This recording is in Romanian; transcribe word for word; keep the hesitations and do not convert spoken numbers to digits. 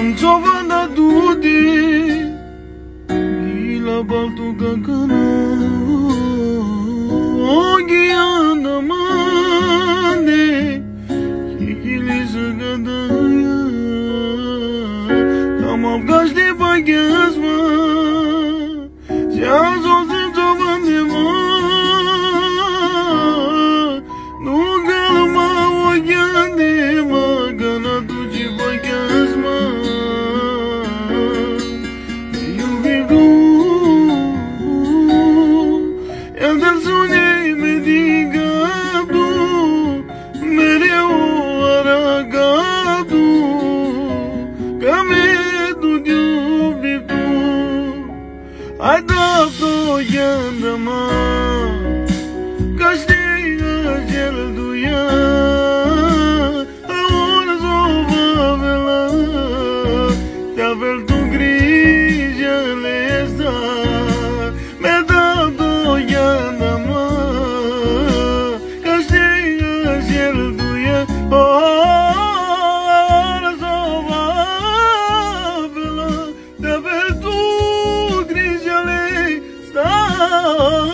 Giovana tutti chi la balto cacana oggi anda mane chi li sagadaya tamam gazde bagazma jazo se giovane ma no galma oyande magana tuji bagazma Adapto yandama Castiga gel duya Ahora sova vela Ya ver tu grilla lesta Me adapto yandama Castiga gel duya Ahora sova vela Ya ver tu Oh